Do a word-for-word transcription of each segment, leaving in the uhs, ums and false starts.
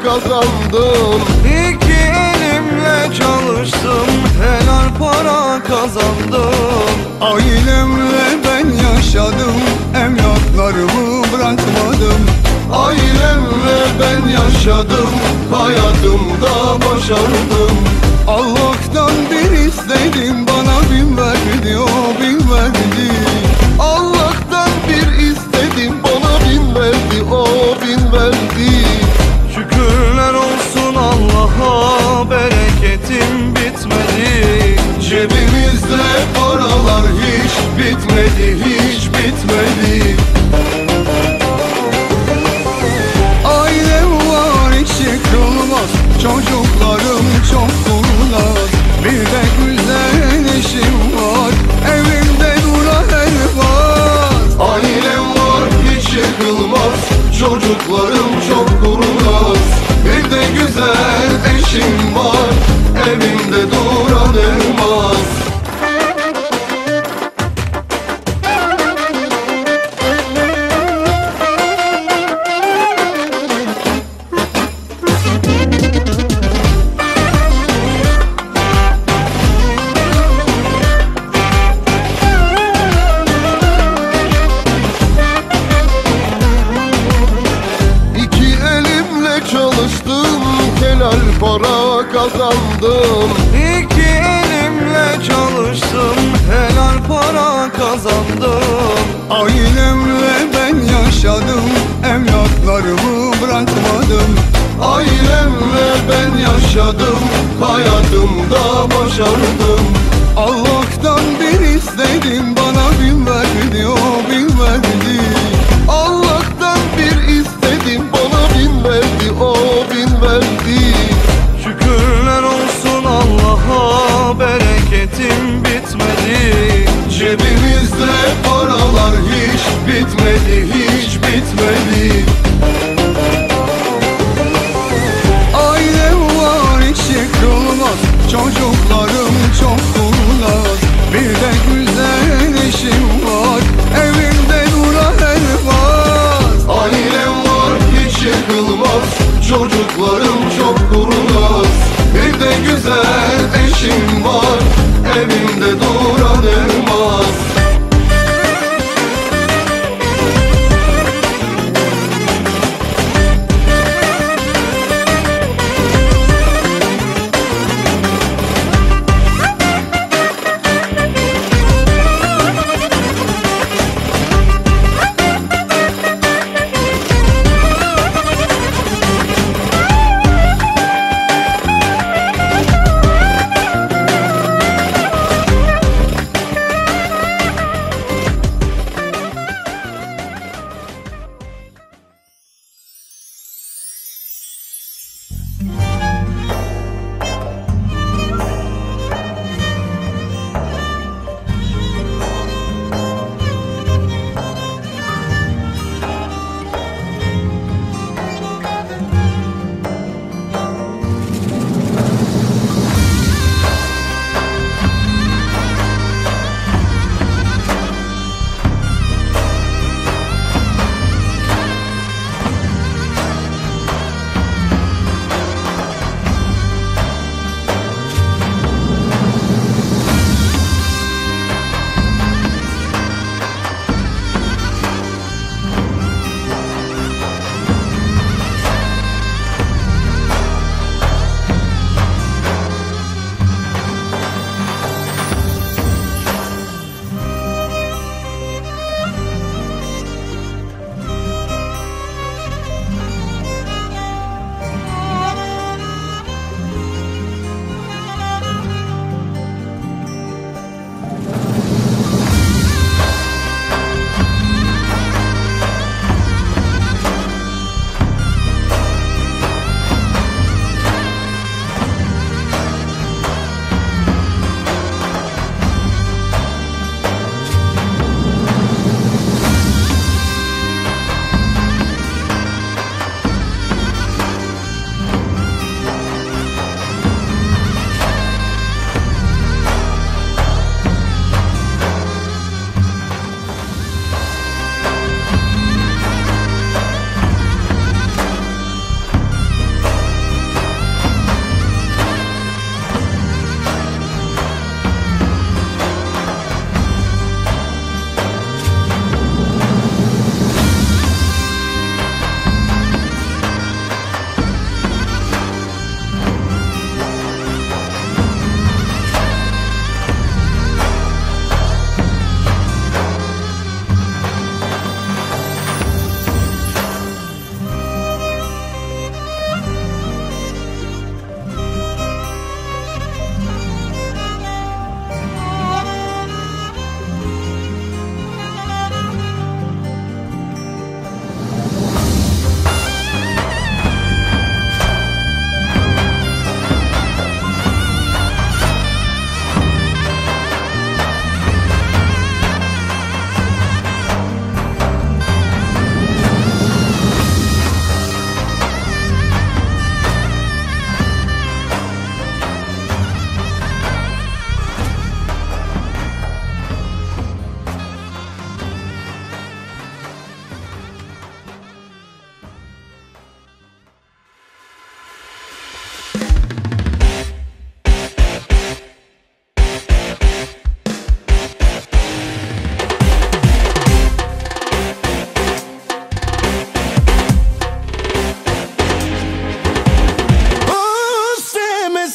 kazandım. İki elimle çalıştım, helal para kazandım. Ailemle ben yaşadım, emlaklarımı bırakmadım. Ailemle ben yaşadım, hayatımda başardım. Allah'tan bir istedim, bana bin verdi, o bin verdi. Allah'tan bir istedim, bana bin verdi, o bin verdi. Şükürler olsun Allah'a, bereketim bitmedi. Cebimizde paralar hiç bitmedi, hiç bitmedi. Ailem var hiç yıkılmaz, çocuklarım çok kurnaz. Bir de güzel eşim var, evimde duran elmas. Ailem var hiç yıkılmaz, çocuklarım çok kurnaz. Bir de güzel eşim var, evimde duran elmas. Çalıştım, helal para kazandım. İki elimle çalıştım, helal para kazandım. Ailemle ben yaşadım, emlaklarımı bırakmadım. Ailemle ben yaşadım, hayatımda başardım. Allah'tan bir istedim, bana bin verdi, o bin verdi. Allah'tan bir istedim, bana bin verdi, o bin verdi. Şükürler olsun Allah'a, bereketim bitmedi. Cebimizde paralar hiç bitmedi, hiç bitmedi. Ailem var hiç yıkılmaz, çocuklarım çok kurnaz. Bir de güzel eşim var, evimde duran elmas. Ailem var hiç yıkılmaz, çocuklarım çok kurnaz. Bir de güzel eşim var, evimde duran elmas.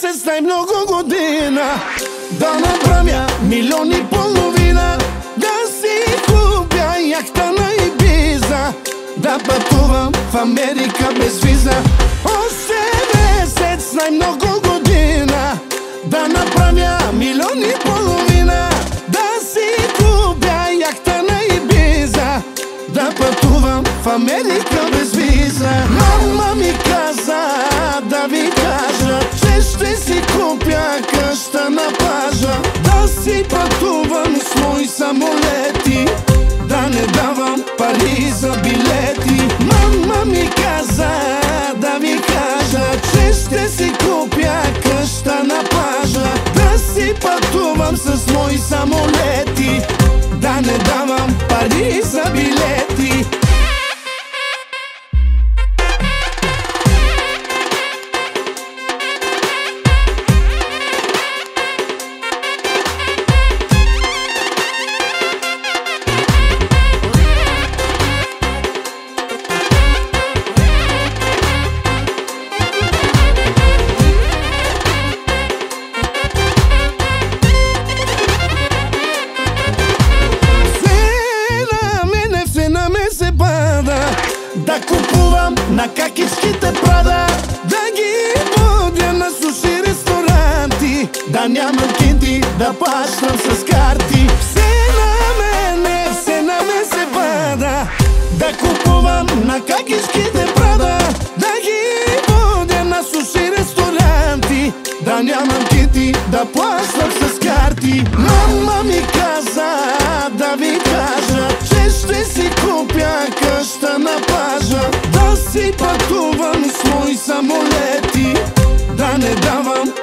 месец най-много година, да направя милион и половина, да си купя яхта на Ибиза, да пътувам в Америка без виза. Още месец най-много година, да направя милион и половина, да си купя яхта на Ибиза, да пътувам в Америка без виза. Мама ми каза да ви кажа, че ще си купя къща на плажа, да си пътувам с мои самолети, да не давам пари за билети. Мама ми каза да ви кажа, че ще си купя къща на плажа, да си пътувам с мои самолети, да не давам пари за билети. Да купувам на какичките Прада, да ги водя на суши ресторанти, да нямам кинти, да плащам с карти. Все на мене, все на мен се пада. Да купувам на какичките Прада, да ги водя на суши ресторанти, да нямам кинти, да плащам с карти. Мама ми каза да ви кажа, че ще си купя къща на плажа, да си пътувам с мои самолети, да не давам